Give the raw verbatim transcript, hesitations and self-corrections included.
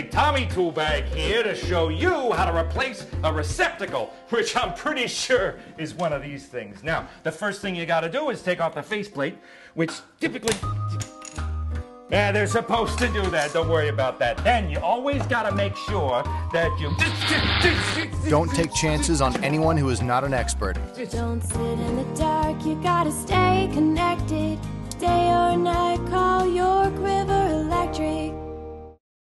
Tommy Toolbag here to show you how to replace a receptacle, which I'm pretty sure is one of these things. Now, the first thing you gotta do is take off the faceplate, which typically... Yeah, they're supposed to do that. Don't worry about that. Then you always gotta make sure that you... Don't take chances on anyone who is not an expert. Don't sit in the dark, you gotta stay connected. Day or night, call your Quiver Electric.